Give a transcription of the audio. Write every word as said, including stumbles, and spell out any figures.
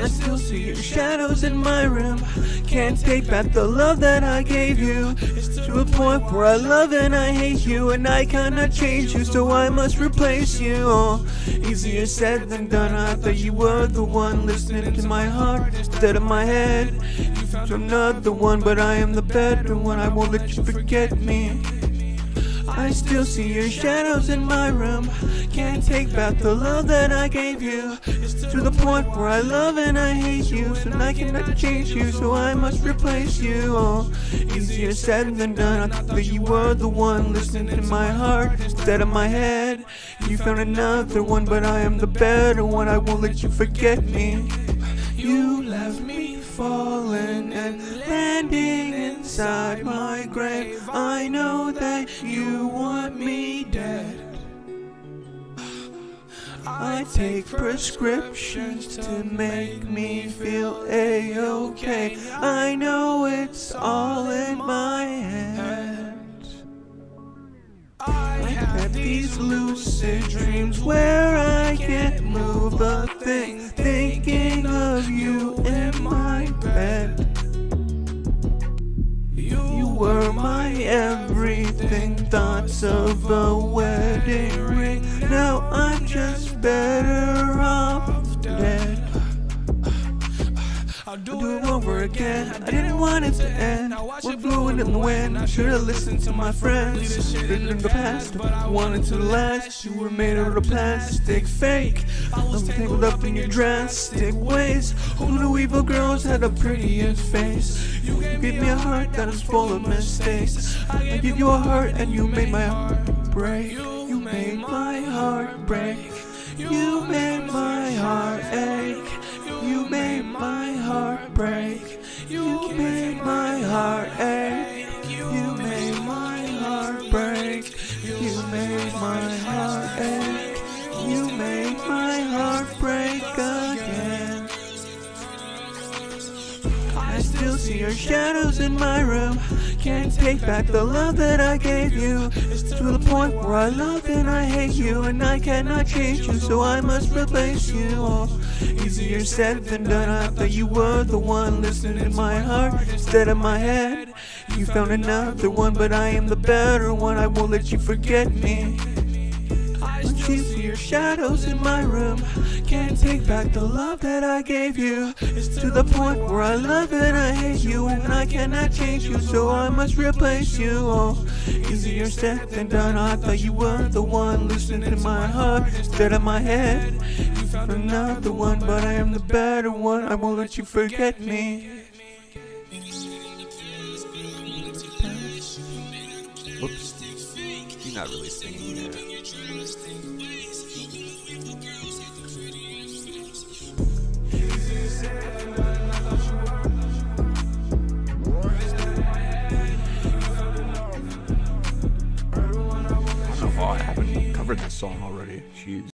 still see your shadows in my room. Can't take back the love that I gave you. It's to a point where I love and I hate you, and I cannot change you, so I must replace you. Oh, easier said than done. I thought you were the one listening to my heart instead of my head. You found another one, but I am the better one. I won't let you forget me. I still see your shadows in my room. Can't take back the love that I gave you. It's to the point where I love and I hate you, so I cannot change you, so I must replace you. Oh, easier said than done. I thought that you were the one listening to my heart instead of my head. You found another one, but I am the better one. I won't let you forget me. You left me falling and landing inside my grave. I know that you want me dead. I take prescriptions to make me feel A-okay. I know it's all in my head. I have these lucid dreams where I can't move a thing, thinking of you in my bed. You were my everything, thoughts of a wedding ring. Now I'm just better off dead. I'll do it over again. I didn't want it to end. We're blowing in the wind. I should've listened to my friends. Lived in the past, but I wanted to last. You were made out of plastic, fake. I was tangled up in your drastic ways. Who knew evil girls had the prettiest face? You gave me a heart that is full of mistakes. I gave you a heart and you made my heart break. You made my heart break. You made my heart ache. You made my heart break. You made my heart ache. You made my heart break. You made my heart ache. You made my heart break again. I still see your shadows in my room. Can't take back the love that I gave you. It's to the point where I love and I hate you, and I cannot change you, so I must replace you. Oh, easier said than done. I thought you were the one listening to my heart instead of my head. You found another one, but I am the better one. I won't let you forget me. I still see your shadows in my room. Can't take back the love that I gave you. It's to the point where I love and I hate you, and I cannot change you, so I must replace you. Oh, easier said than done. I thought you were the one listening to my heart instead of my head. You found another one, but I am the better one. I won't let you forget me. Whoops. You're not really singing there.